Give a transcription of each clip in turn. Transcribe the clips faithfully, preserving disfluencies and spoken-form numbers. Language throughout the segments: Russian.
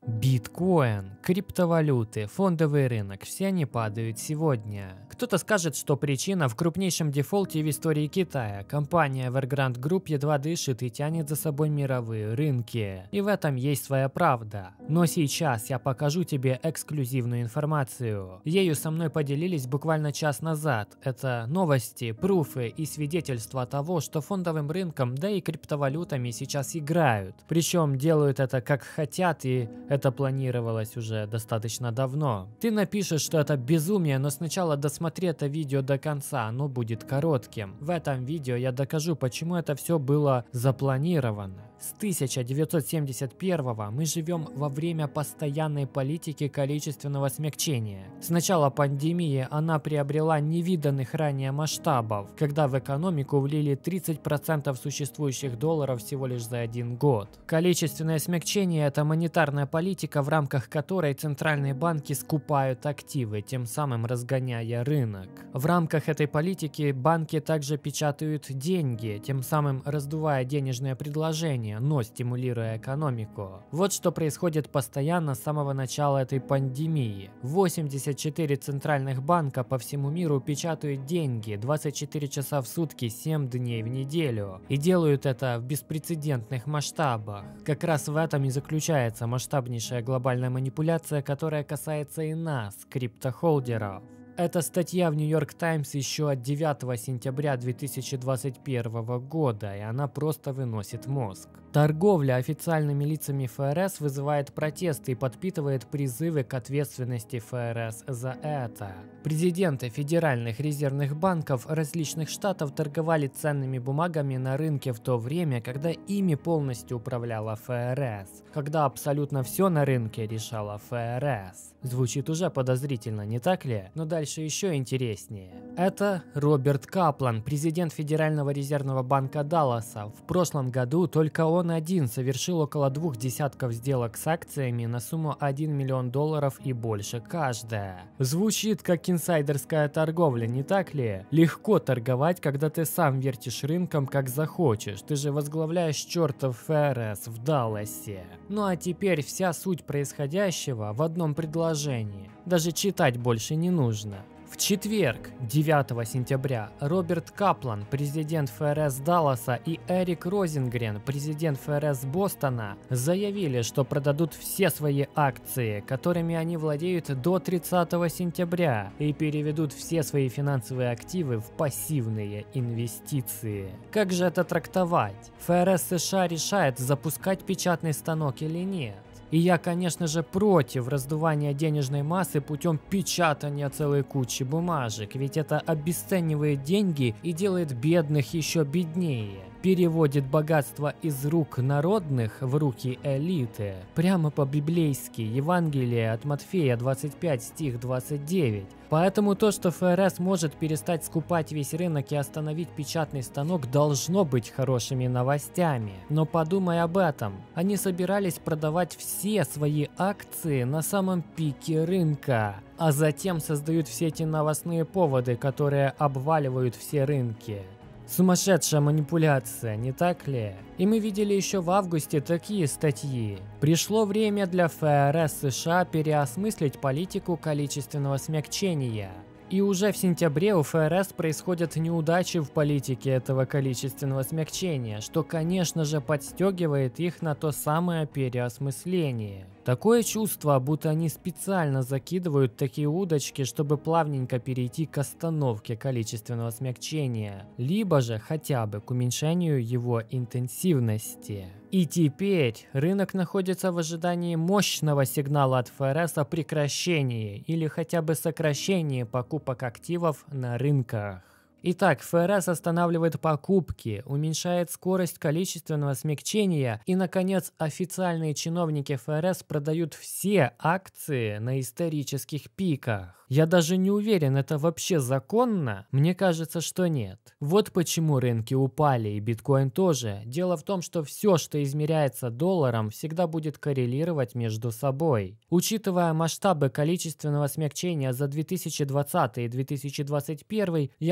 Биткоин, криптовалюты, фондовый рынок – все они падают сегодня. Кто-то скажет, что причина в крупнейшем дефолте в истории Китая. Компания Evergrande Group едва дышит и тянет за собой мировые рынки. И в этом есть своя правда. Но сейчас я покажу тебе эксклюзивную информацию. Ею со мной поделились буквально час назад. Это новости, пруфы и свидетельства того, что фондовым рынком, да и криптовалютами сейчас играют. Причем делают это как хотят, и это планировалось уже достаточно давно. Ты напишешь, что это безумие, но сначала досмотри это видео до конца, оно будет коротким. В этом видео я докажу, почему это все было запланировано. С тысяча девятьсот семьдесят первого мы живем во время постоянной политики количественного смягчения. С начала пандемии она приобрела невиданных ранее масштабов, когда в экономику влили тридцать процентов существующих долларов всего лишь за один год. Количественное смягчение – это монетарная политика, в рамках которой центральные банки скупают активы, тем самым разгоняя рынок. В рамках этой политики банки также печатают деньги, тем самым раздувая денежное предложение, но стимулируя экономику. Вот что происходит постоянно с самого начала этой пандемии. восемьдесят четыре центральных банка по всему миру печатают деньги двадцать четыре часа в сутки, семь дней в неделю. И делают это в беспрецедентных масштабах. Как раз в этом и заключается масштабнейшая глобальная манипуляция, которая касается и нас, криптохолдеров. Эта статья в Нью-Йорк Таймс еще от девятого сентября две тысячи двадцать первого года, и она просто выносит мозг. Торговля официальными лицами эф эр эс вызывает протесты и подпитывает призывы к ответственности эф эр эс за это. Президенты федеральных резервных банков различных штатов торговали ценными бумагами на рынке в то время, когда ими полностью управляла эф эр эс. Когда абсолютно все на рынке решала эф эр эс. Звучит уже подозрительно, не так ли? Но дальше еще интереснее. Это Роберт Каплан, президент Федерального резервного банка Далласа. В прошлом году только он один совершил около двух десятков сделок с акциями на сумму один миллион долларов и больше каждая. Звучит как инсайдерская торговля, не так ли? Легко торговать, когда ты сам вертишь рынком как захочешь. Ты же возглавляешь чертов эф эр эс в Далласе. Ну а теперь вся суть происходящего в одном предложении. Даже читать больше не нужно. В четверг, девятого сентября, Роберт Каплан, президент эф эр эс Далласа, и Эрик Розенгрен, президент эф эр эс Бостона, заявили, что продадут все свои акции, которыми они владеют до тридцатого сентября, и переведут все свои финансовые активы в пассивные инвестиции. Как же это трактовать? эф эр эс США решает, запускать печатный станок или нет. И я, конечно же, против раздувания денежной массы путем печатания целой кучи бумажек, ведь это обесценивает деньги и делает бедных еще беднее. Переводит богатство из рук народных в руки элиты. Прямо по-библейски, Евангелие от Матфея двадцать пять, стих двадцать девять. Поэтому то, что эф эр эс может перестать скупать весь рынок и остановить печатный станок, должно быть хорошими новостями. Но подумай об этом. Они собирались продавать все свои акции на самом пике рынка, а затем создают все эти новостные поводы, которые обваливают все рынки. Сумасшедшая манипуляция, не так ли? И мы видели еще в августе такие статьи. Пришло время для эф эр эс США переосмыслить политику количественного смягчения. И уже в сентябре у эф эр эс происходят неудачи в политике этого количественного смягчения, что, конечно же, подстегивает их на то самое переосмысление. Такое чувство, будто они специально закидывают такие удочки, чтобы плавненько перейти к остановке количественного смягчения, либо же хотя бы к уменьшению его интенсивности. И теперь рынок находится в ожидании мощного сигнала от эф эр эс о прекращении или хотя бы сокращении покупок активов на рынках. Итак, эф эр эс останавливает покупки, уменьшает скорость количественного смягчения и, наконец, официальные чиновники эф эр эс продают все акции на исторических пиках. Я даже не уверен, это вообще законно? Мне кажется, что нет. Вот почему рынки упали, и биткоин тоже. Дело в том, что все, что измеряется долларом, всегда будет коррелировать между собой. Учитывая масштабы количественного смягчения за две тысячи двадцатый и две тысячи двадцать первый, я могу назвать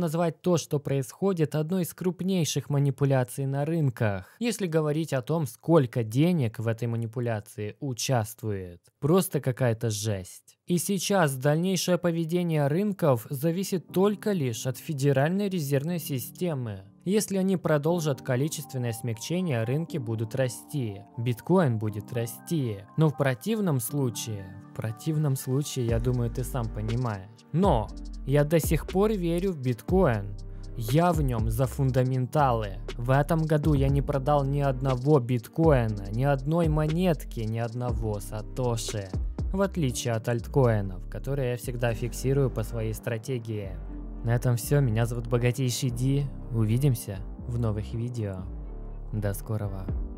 назвать то, что происходит, одной из крупнейших манипуляций на рынках. Если говорить о том, сколько денег в этой манипуляции участвует, просто какая-то жесть. И сейчас дальнейшее поведение рынков зависит только лишь от Федеральной резервной системы. Если они продолжат количественное смягчение, рынки будут расти, биткоин будет расти. Но в противном случае, в противном случае, я думаю, ты сам понимаешь. Но я до сих пор верю в биткоин. Я в нем за фундаменталы. В этом году я не продал ни одного биткоина, ни одной монетки, ни одного сатоши. В отличие от альткоинов, которые я всегда фиксирую по своей стратегии. На этом все. Меня зовут Богатейший Ди. Увидимся в новых видео. До скорого.